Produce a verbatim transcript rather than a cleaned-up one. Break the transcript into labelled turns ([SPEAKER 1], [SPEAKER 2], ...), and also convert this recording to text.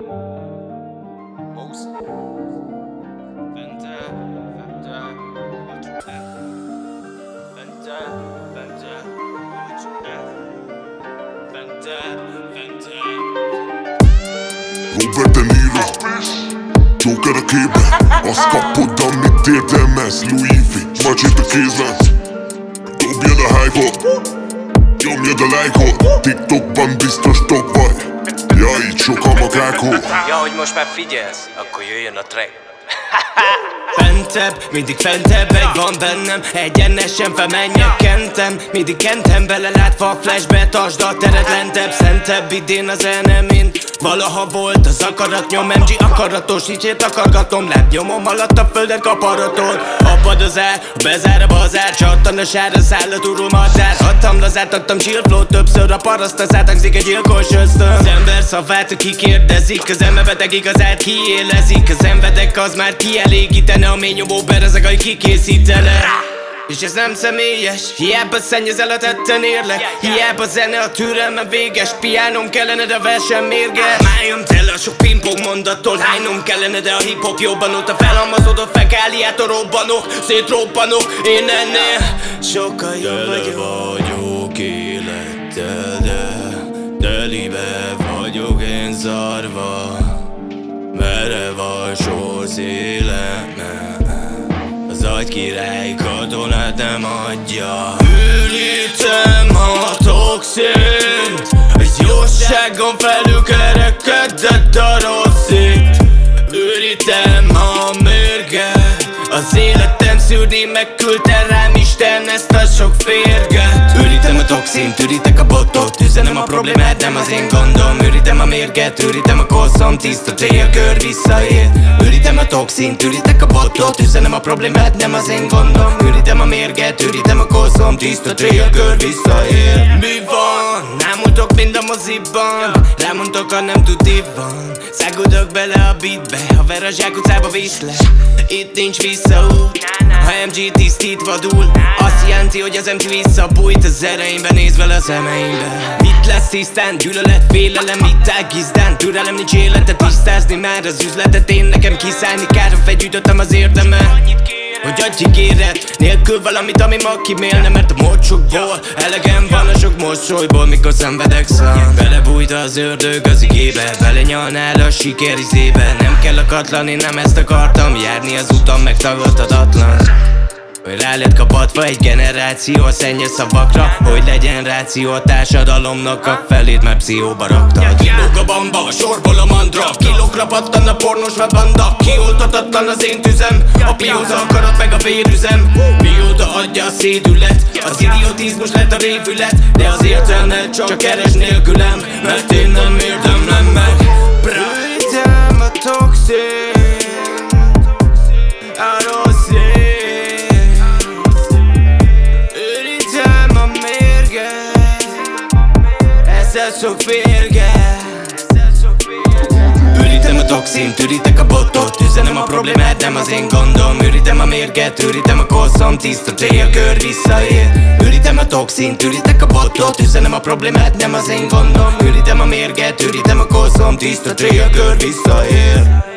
[SPEAKER 1] Robert De Niro, Joker a képben. Azt kapod, amit érdemelsz. Louis V, macsét a kézben. Dobjad a hype-ot, nyomjad a like-ot. TikTokban biztos top vagy. Ja, így sokan magákot.
[SPEAKER 2] Ja, hogy most már figyelsz, akkor jöjjön a track.
[SPEAKER 3] Fentebb, mindig fentebb, egy van bennem. Egyenesen felmenjek, kentem. Mindig kentem bele látva a flashbe. Tartsd a teret lentebb, szentebb idén a zene, mint valaha volt az akarat. Nyom em gé akaratos, így takargatom. Lábnyomom alatt a földet kaparatod. Apad az ár, bezár a bazár. Csattan a sár, a száll a turul madár. Adtam lazát, adtam chillflow, többször a paraszt. Az átangzik egy gyilkos ösztön. Az ember szavát, kikérdezik. Az emberbeteg igazát kiélezik. Az emberek az már kielégítene. A mély nyomó berezeg, ahogy kikészítene. És ez nem személyes, hiába szennyezel a tetten érlek. Hiába zene, a türelmem véges. Piálnom kellene, de a verseny mérges. Májam tele a sok pingpong mondattól. Hánynom kellene, de a hip-hop jobban ott. A felhalmazódott fekáliától robbanok, szétrobbanok. Én ennél sokkal jobb vagyok.
[SPEAKER 4] vagyok élettel, de telibe vagyok én zárva. Merev a sor szélem. Az agykirály katonát nem adja.
[SPEAKER 3] Ürítem a toxint, az jóságon felül kerekedett a rosszit. Ürítem a mérget, az életem szűrni megküldte rám Isten ezt a sok férget. Ürítem a toxint, ürítek a botot. Üzenem a problémát, nem az én gondom. Ürítem a mérget, ürítem a koszom. Tiszta J, a kör visszaér. Ürítem a toxint, ürítek a botot. Üzenem a problémát, nem az én gondom. Ürítem a mérget, ürítem a koszom. Tiszta J, a kör visszaér. Mi van? Nem mondok mind a moziban. Rámondok, ha nem tuti van. Szágudok bele a beatbe, haver a zsákutcába viszlek. Itt nincs visszaút. Ha em gé tisztítva dúl, azt jelenti, hogy az em gé visszabújt az ereimbe. Nézd vele a szemeimbe. Mit lesz tisztán? Gyűlölet, félelem, mit elgizdán? Türelem, nincs életet tisztázni már az üzletet. Én nekem kiszállni kára felgyűjtöttem az érdemet. Hogy adj ígéret, nélkül valamit, ami ma kimélne. Mert a mocsokból elegem van a sok mosolyból, mikor szenvedek szám. Belebújt az ördög az igébe, belenyalnál a siker izébe. Nem kell akatlani, nem ezt akartam járni, az utam megtagadhatatlan. Hogy rá lett kapatva egy generáció a szennyes szavakra. Hogy legyen ráció a társadalomnak, a felét már pszichóba raktad. Kilóg a bamba, a sorból a mandra. Kilókra pattan a pornos banda. Kioltatatlan az én tüzem. A pióza akarat meg a vérüzem. Mióta adja a szédület, az idiotizmus lett a révület. De az értelmet csak keres nélkülem, mert én nem érdemlem meg. Ürítem a toxin, a rossz ég. Ezzel sok férget. Ürítem a toxint, ürítek a botot. Üzenem a problémát, nem az én gondom. Ürítem a mérget, ürítem a koszom. Tiszta J, a kör visszaér. Ürítem a toxint, ürítek a botot. Üzenem a problémát, nem az én gondom. Ürítem a mérget, ürítem a koszom. Tiszta J, a kör visszaér.